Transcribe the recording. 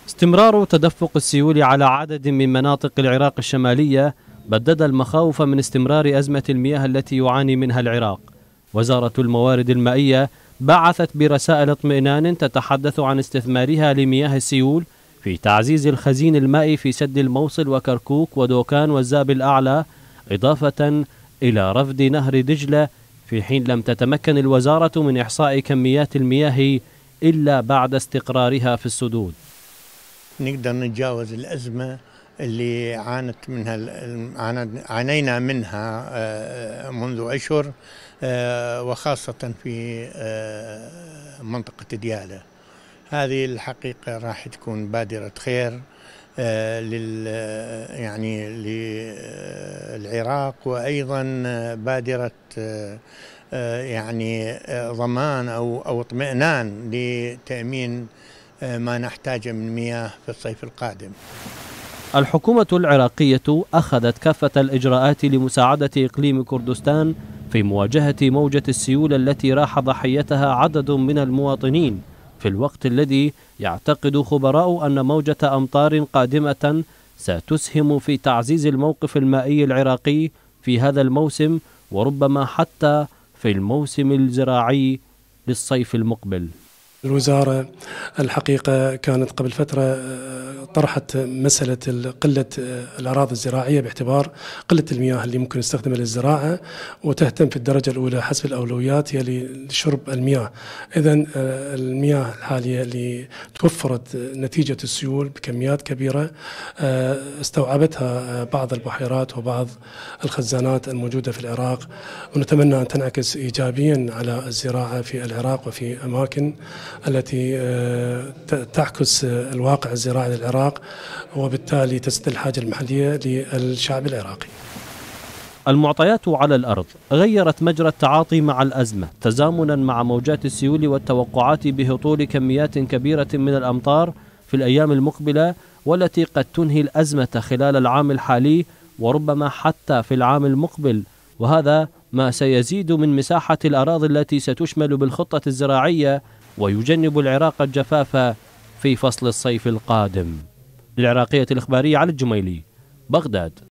استمرار تدفق السيول على عدد من مناطق العراق الشمالية بدد المخاوف من استمرار أزمة المياه التي يعاني منها العراق. وزارة الموارد المائية بعثت برسائل اطمئنان تتحدث عن استثمارها لمياه السيول في تعزيز الخزين المائي في سد الموصل وكركوك ودوكان والزاب الأعلى، إضافة إلى رفد نهر دجلة، في حين لم تتمكن الوزارة من إحصاء كميات المياه إلا بعد استقرارها في السدود. نقدر نتجاوز الأزمة اللي عانينا منها منذ أشهر، وخاصة في منطقة ديالى. هذه الحقيقة راح تكون بادرة خير للعراق، وأيضا بادرة ضمان أو اطمئنان لتأمين ما نحتاجه من مياه في الصيف القادم. الحكومة العراقية أخذت كافة الإجراءات لمساعدة إقليم كردستان في مواجهة موجة السيول التي راح ضحيتها عدد من المواطنين، في الوقت الذي يعتقد خبراء أن موجة أمطار قادمة ستسهم في تعزيز الموقف المائي العراقي في هذا الموسم، وربما حتى في الموسم الزراعي للصيف المقبل. الوزارة الحقيقة كانت قبل فترة طرحت مسألة قلة الأراضي الزراعية باعتبار قلة المياه اللي ممكن نستخدمها للزراعة، وتهتم في الدرجة الأولى حسب الأولويات هي لشرب المياه. إذن المياه الحالية اللي توفرت نتيجة السيول بكميات كبيرة استوعبتها بعض البحيرات وبعض الخزانات الموجودة في العراق، ونتمنى أن تنعكس إيجابيا على الزراعة في العراق وفي أماكن التي تعكس الواقع الزراعي للعراق، وبالتالي تسد الحاجة المحلية للشعب العراقي. المعطيات على الأرض غيرت مجرى التعاطي مع الأزمة تزامنا مع موجات السيول والتوقعات بهطول كميات كبيرة من الأمطار في الأيام المقبلة، والتي قد تنهي الأزمة خلال العام الحالي وربما حتى في العام المقبل، وهذا ما سيزيد من مساحة الأراضي التي ستشمل بالخطة الزراعية ويجنب العراق الجفاف في فصل الصيف القادم. للعراقية الإخبارية علي الجميلي، بغداد.